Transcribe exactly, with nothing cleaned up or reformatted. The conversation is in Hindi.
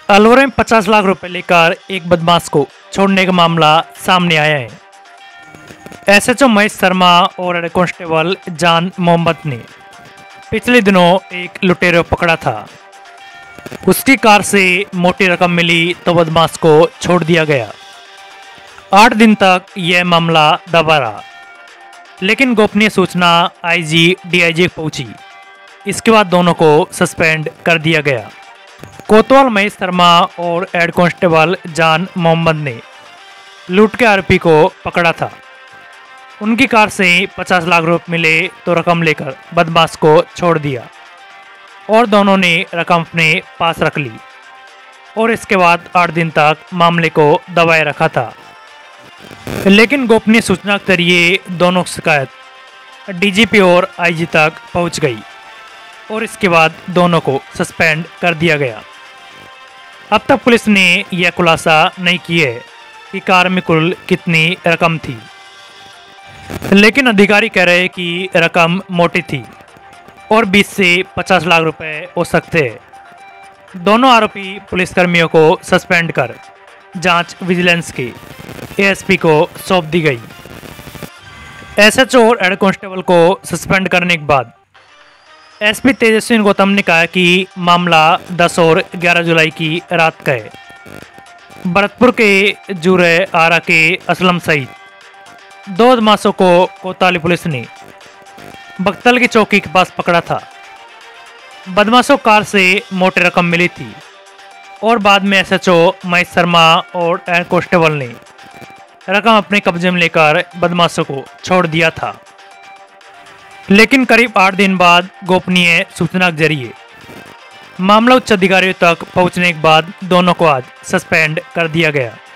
अलवर में पचास लाख रुपए लेकर एक बदमाश को छोड़ने का मामला सामने आया है। एसएचओ महेश शर्मा और हेड कांस्टेबल जान मोहम्मद ने पिछले दिनों एक लुटेरे को पकड़ा था। उसकी कार से मोटी रकम मिली तो बदमाश को छोड़ दिया गया। आठ दिन तक यह मामला दबा रहा, लेकिन गोपनीय सूचना आईजी डीआईजी पहुंची। इसके बाद दोनों को सस्पेंड कर दिया गया। कोतवाल महेश शर्मा और हेड कांस्टेबल जान मोहम्मद ने लूट के आरोपी को पकड़ा था। उनकी कार से पचास लाख रुपए मिले तो रकम लेकर बदमाश को छोड़ दिया और दोनों ने रकम अपने पास रख ली और इसके बाद आठ दिन तक मामले को दबाए रखा था। लेकिन गोपनीय सूचना के जरिए दोनों की शिकायत डीजीपी और आईजी तक पहुंच गई और इसके बाद दोनों को सस्पेंड कर दिया गया। अब तक पुलिस ने यह खुलासा नहीं किया है कि कार में कुल कितनी रकम थी, लेकिन अधिकारी कह रहे हैं कि रकम मोटी थी और बीस से पचास लाख रुपए हो सकते हैं। दोनों आरोपी पुलिसकर्मियों को सस्पेंड कर जांच विजिलेंस के एएसपी को सौंप दी गई। एसएचओ और हेड कांस्टेबल को सस्पेंड करने के बाद एसपी तेजस्वी गौतम ने कहा कि मामला दस और ग्यारह जुलाई की रात का है। भरतपुर के जुरे आरा के असलम सईद दो बदमाशों को कोतवाली पुलिस ने बख्तल की चौकी के पास पकड़ा था। बदमाशों कार से मोटी रकम मिली थी और बाद में एसएचओ महेश शर्मा और हेड कांस्टेबल ने रकम अपने कब्जे में लेकर बदमाशों को छोड़ दिया था। लेकिन करीब आठ दिन बाद गोपनीय सूचना के जरिए मामला उच्च अधिकारियों तक पहुंचने के बाद दोनों को आज सस्पेंड कर दिया गया।